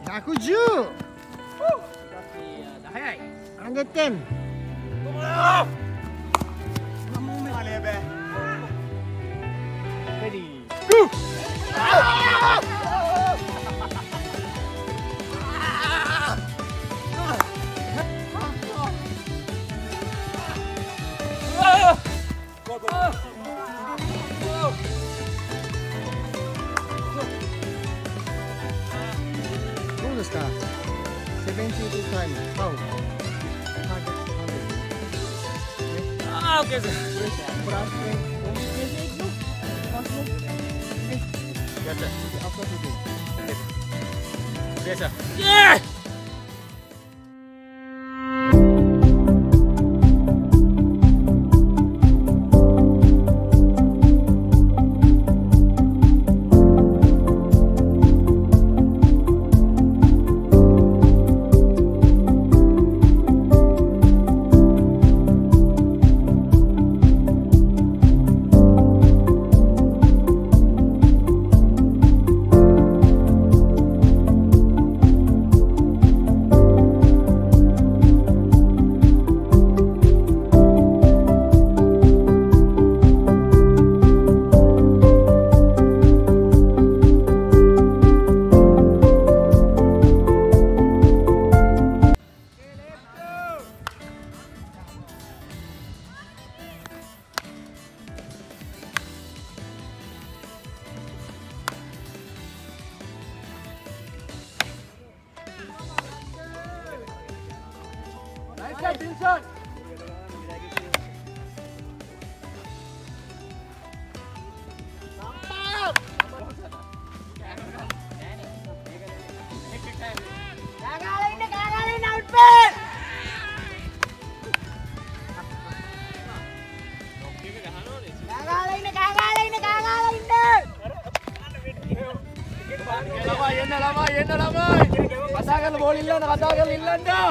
110。 早い。 30点。 レディー。 どうですか？72タイム。ハウ。 ああ、オッケーです。 プラスやった。よいしょ。イエーイ。Yan na lamay. Katagal na bolin lang, nakatagal din lang daw.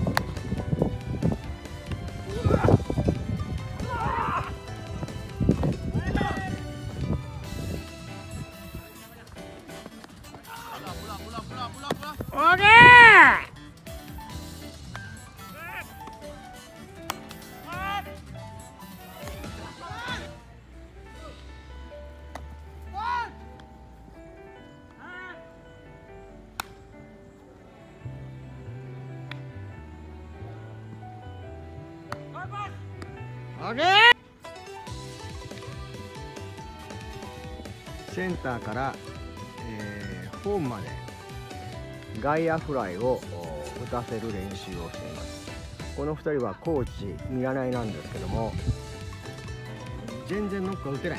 センターから、ホームまで外野フライを打たせる練習をしています。この2人はコーチ見習いなんですけども、全然ノックが打てない。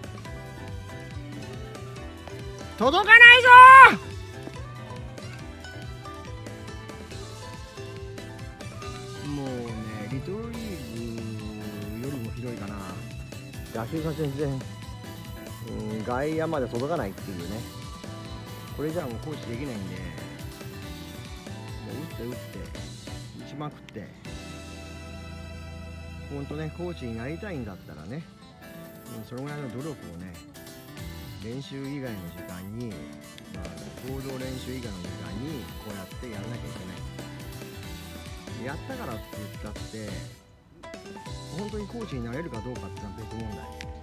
届かないぞー。もうね、リトルリーグよりもひどいかな。野球が全然外野まで届かないっていうね。これじゃあもうコーチできないんで、もう打って打ちまくって、ほんとね、コーチになりたいんだったらね、そのぐらいの努力をね、練習以外の時間に、合同練習以外の時間にこうやってやらなきゃいけない。やったからって言ったって本当にコーチになれるかどうかっていうのは別問題。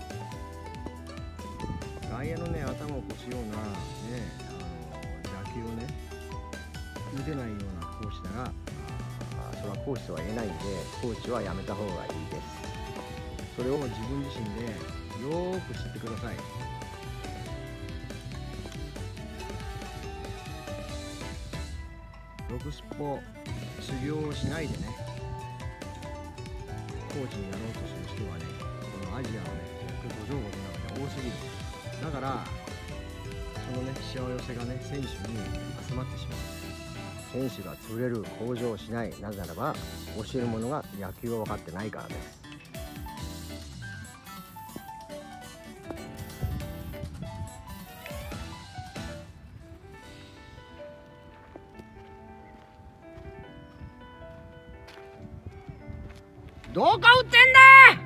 外野のね、頭を越すような、ね、打球をね、打てないようなコーチなら、それはコーチとは言えないんで、コーチはやめた方がいいです。それを自分自身でよーく知ってください。ロクスポ修行をしないでね、コーチになろうとする人はね、このアジアのね、途上国の中で多すぎる。だからそのね、しわ寄せがね、選手に集まってしまう。選手が潰れる、向上しない。なぜならば教える者が野球を分かってないからです。どこ打ってんだ。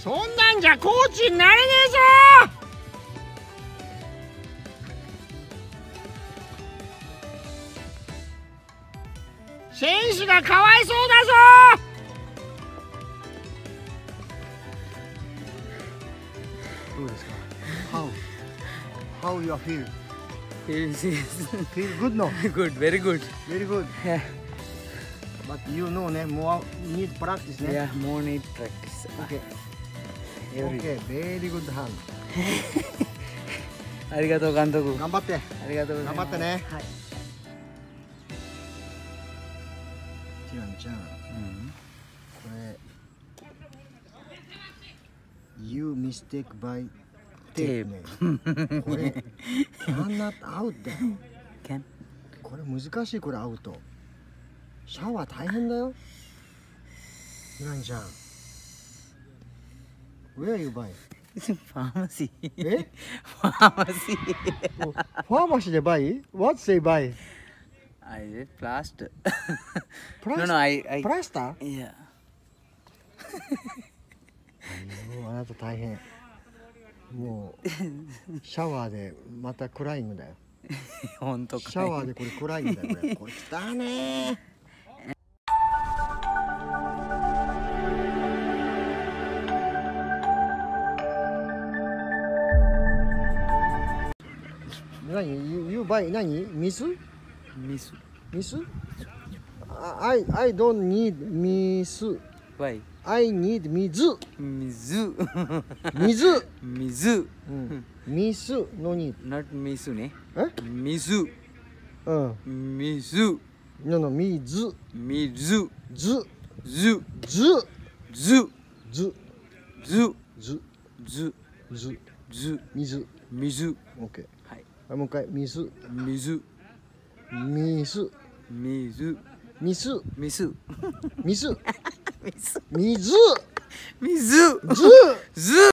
そんなんじゃコーチになれねえぞ。選手がかわいそうだぞ。どうですか？ How you feel? Feel good no? Good, very good. Very good. Yeah, But you know ね、more need practice ね。 yeah, more need practice. Okay. Every Okay. Very good hand. ありがとう監督。 頑張って。 ありがとうございます。 頑張ってね。 はい。 ちらんちゃん、これ You mistake by tape ね。これ cannot out だよ。 Can? これ難しい、これアウト。シャワー大変だよ。ちらんちゃん。Where you buy? Pharmacy. え？ Pharmacy. ファーマシーで buy? What say buy? I did plaster. プラ No, ス no, I. プラスター？ Yeah. もうあなた大変。もうシャワーでまたクライングだよ。 本当かい。 シャワーでこれクライングだよ。これこれ来たね。何 you buy 何ミスミス。 ミス？I don't need ミス。 Why? I need 水。 水。 水。 水。 うん。ミスのに。 Not 水ね。 え？ 水。 うん。 水。 のの水。 水。 ず。 ず。 ず。 ず。 ず。 ず。 ず。 ず。 ず。 ず。 水。 水。 オッケー。 はい。 もう一回水。 水。 水。 水。 ミス。 ミス。 ミス。 水。 水。 水。 ず。 ず。